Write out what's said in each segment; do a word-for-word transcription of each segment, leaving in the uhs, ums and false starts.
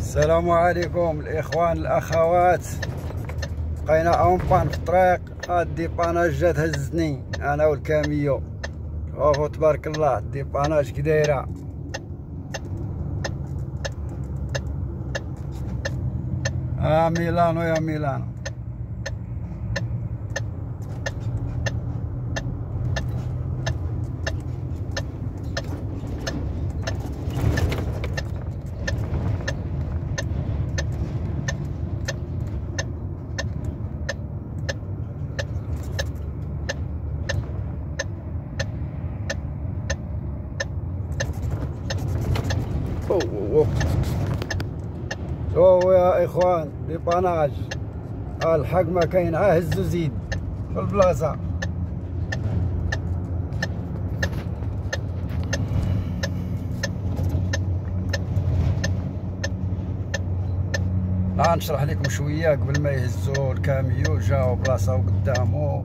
السلام عليكم الاخوان الاخوات. بقينا اونبان في الطريق، هاد الديباناج جات هزتني انا والكاميو. شوفوا تبارك الله الديباناج كي دايره. اه ميلانو يا ميلانو. شوفوا يا اخوان ديباناج، الحق ما كاين، عا هزو زيد في البلاصه. لا نشرح لكم شويه قبل ما يهزوا الكاميو. جاو بلاصه قدامه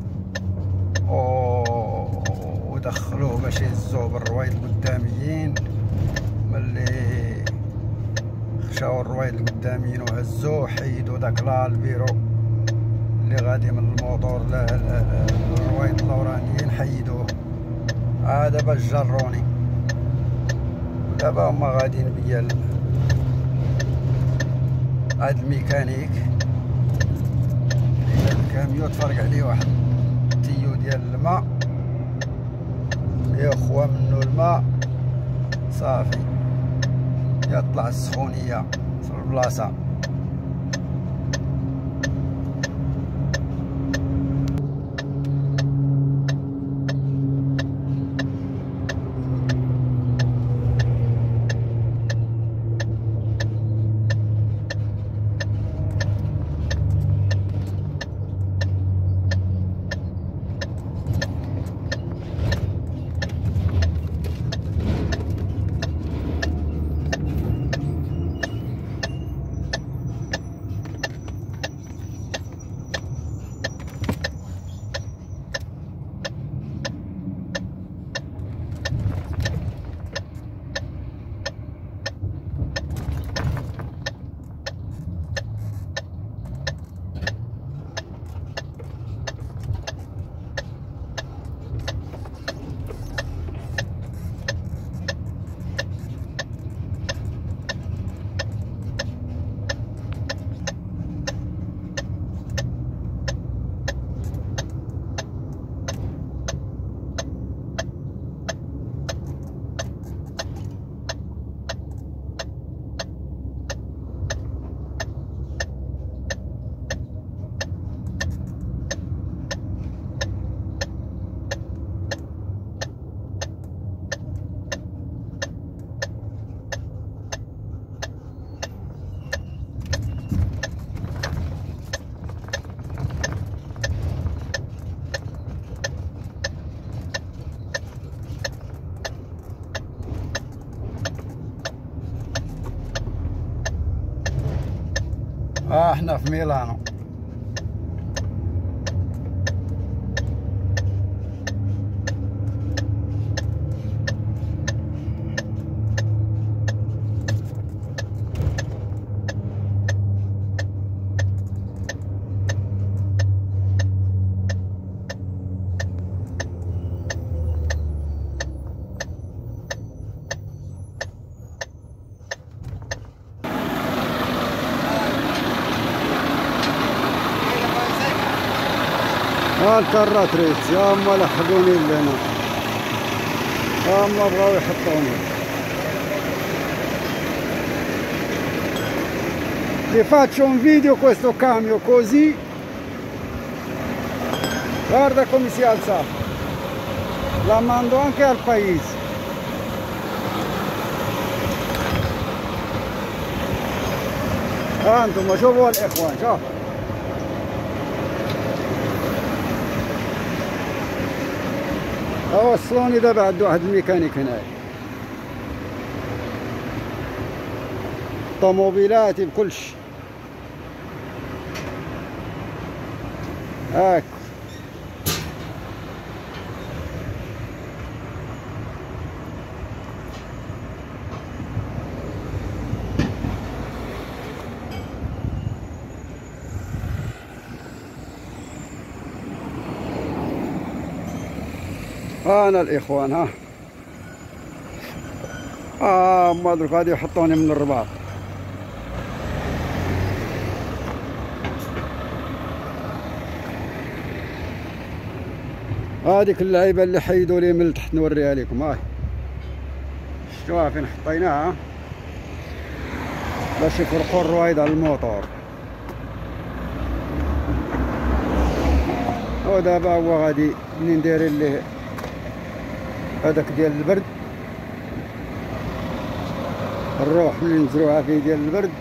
ودخلوه باش يهزوه بالروايد القداميين. ملي خشاو الروايد القداميين وهزوه، حيدوا داك لا البيرو اللي غادي من الموطور للروايد اللورانيين، حيدوه. عاد دابا جروني، دابا هما غاديين بيا هاد الميكانيك. الكاميو تفرق عليه واحد التيو ديال الماء، يخوى منو الماء صافي يطلع السخونيه في البلاصه. اه احنا في ميلانو. ها الكرات ريت يا اما لحقوني لهنا، يا اما بغاو يحطوني. Vi faccio un video questo cambio così, guarda come si alza, la mando anche al paese. انتم شوفوا الاخوان، شوف وصلوني دابا عند واحد الميكانيك هنايا، طوموبيلاتي بكلشي هاك. انا الاخوان ها اه ما ادرك غادي يحطوني من الرباط. هذيك اللعيبه اللي حيدوا لي من التحت نوريها لكم. هاي شفتوها فين حطيناها باش يفرقوا الرويد على الموتور. ودابا هو غادي منين دايرين ليه هذاك ديال البرد، الروح اللي نزروها فيه ديال البرد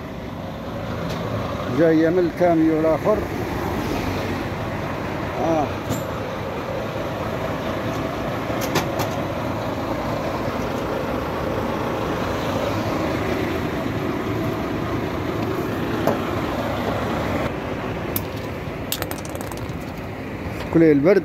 جايه من الكاميو الاخر. اه كلي البرد.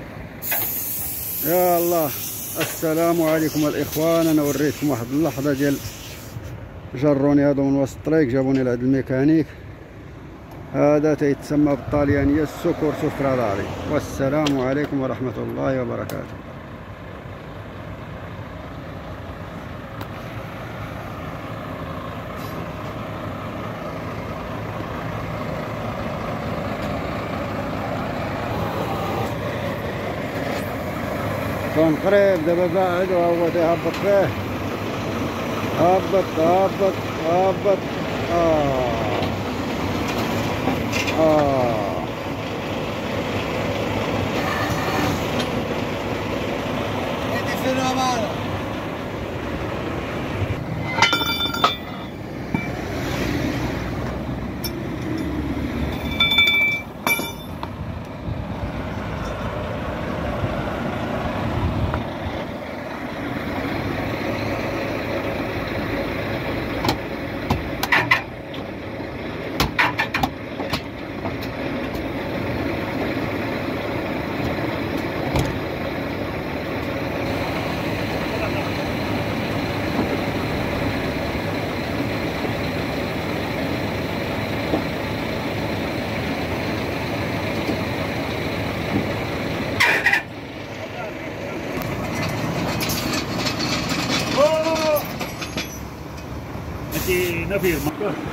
يا الله السلام عليكم الاخوان. انا وريتكم واحد اللحظه ديال جروني هادو من وسط الطريق، جابوني لعند الميكانيك. هذا تيتسمى بالطاليانيه السوكورسو ستراداري. والسلام عليكم ورحمه الله وبركاته. كان قريب دابا بعد وهو تيهبط فيه. هبط هبط هبط. اه اه Una firma.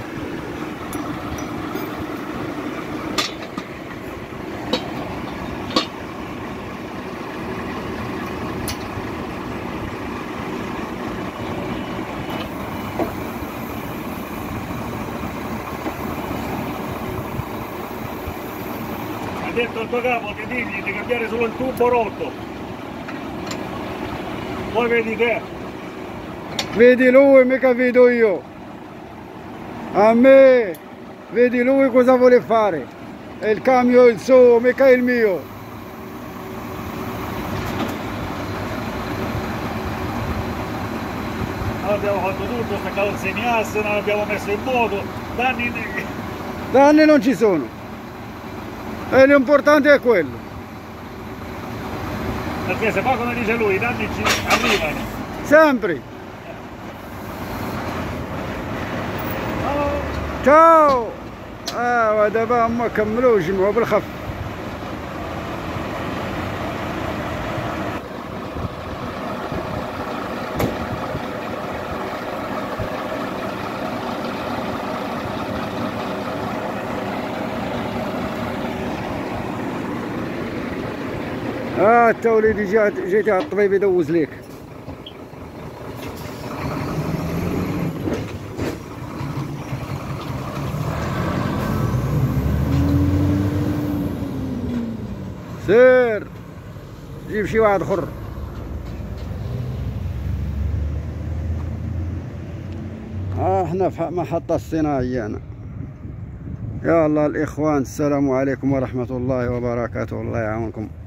Ha detto il tuo capo che digli di cambiare solo il tubo rotto. Poi vedi te. Vedi lui, mica vedo io. A me, vedi lui cosa vuole fare. È il cambio il suo, mica il mio. Abbiamo fatto tutto, staccato il segnasse, non abbiamo messo in moto, danni. Danni non ci sono. E l'importante è quello. Perché se fa come dice lui, i danni ci arrivano. Sempre. تشاو. اه ودابا هما كملوا وجمعوا بالخف. اه انت وليدي جات جيتي على الطبيب يدوز ليك. سير جيب شي واحد اخر. ها احنا في محطة الصناعية هنا. يا الله الاخوان السلام عليكم ورحمة الله وبركاته. الله يعاونكم.